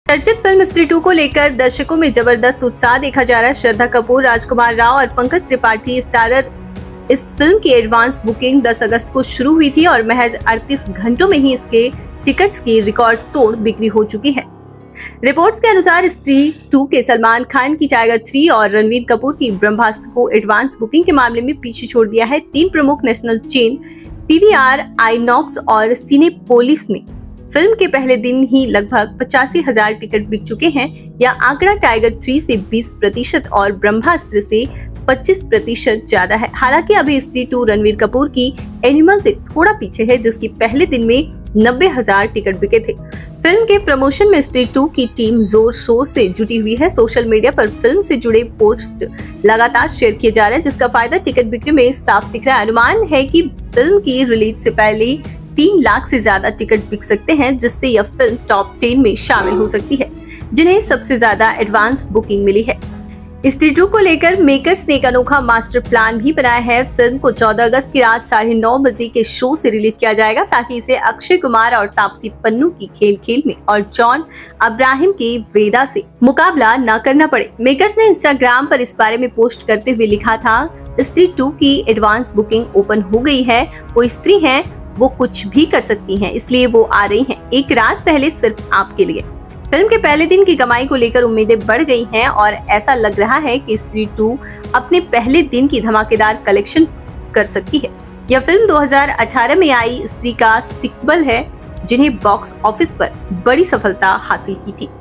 चर्चित फिल्म स्त्री 2 को लेकर दर्शकों में जबरदस्त उत्साह देखा जा रहा है। श्रद्धा कपूर, राजकुमार राव और पंकज त्रिपाठी स्टारर इस फिल्म की एडवांस बुकिंग 10 अगस्त को शुरू हुई थी और महज 38 घंटों में ही इसके टिकट्स की रिकॉर्ड तोड़ बिक्री हो चुकी है। रिपोर्ट्स के अनुसार स्त्री 2 के सलमान खान की टाइगर 3 और रणवीर कपूर की ब्रह्मास्त्र को एडवांस बुकिंग के मामले में पीछे छोड़ दिया है। 3 प्रमुख नेशनल चेन पीवीआर, आईनॉक्स और सिनेपोलिस में फिल्म के पहले दिन ही लगभग 85,000 टिकट बिक चुके हैं। यह आंकड़ा टाइगर 3 से 20% और ब्रह्मास्त्र से 25% ज्यादा है। हालांकि अभी स्त्री 2 रणवीर कपूर की एनिमल से थोड़ा पीछे है, जिसकी पहले दिन में 90,000 टिकट बिके थे। फिल्म के प्रमोशन में स्त्री 2 की टीम जोर शोर से जुटी हुई है। सोशल मीडिया पर फिल्म से जुड़े पोस्ट लगातार शेयर किए जा रहे हैं, जिसका फायदा टिकट बिक्री में साफ दिख रहा है। अनुमान है कि फिल्म की रिलीज से पहले 3 लाख से ज्यादा टिकट बिक सकते हैं, जिससे यह फिल्म टॉप 10 में शामिल हो सकती है, जिन्हें सबसे ज्यादा एडवांस बुकिंग मिली है। स्त्री 2 को लेकर मेकर्स ने एक अनोखा मास्टर प्लान भी बनाया है। फिल्म को 14 अगस्त की रात 9:30 बजे के शो से रिलीज किया जाएगा, ताकि इसे अक्षय कुमार और तापसी पन्नू की खेल खेल में और जॉन अब्राहम की वेदा से मुकाबला न करना पड़े। मेकर्स ने इंस्टाग्राम पर इस बारे में पोस्ट करते हुए लिखा था, स्त्री 2 की एडवांस बुकिंग ओपन हो गई है। वो स्त्री है, वो कुछ भी कर सकती हैं, इसलिए वो आ रही हैं एक रात पहले सिर्फ आपके लिए। फिल्म के पहले दिन की कमाई को लेकर उम्मीदें बढ़ गई हैं और ऐसा लग रहा है कि स्त्री 2 अपने पहले दिन की धमाकेदार कलेक्शन कर सकती है। यह फिल्म 2018 में आई स्त्री का सीक्वल है, जिन्हें बॉक्स ऑफिस पर बड़ी सफलता हासिल की थी।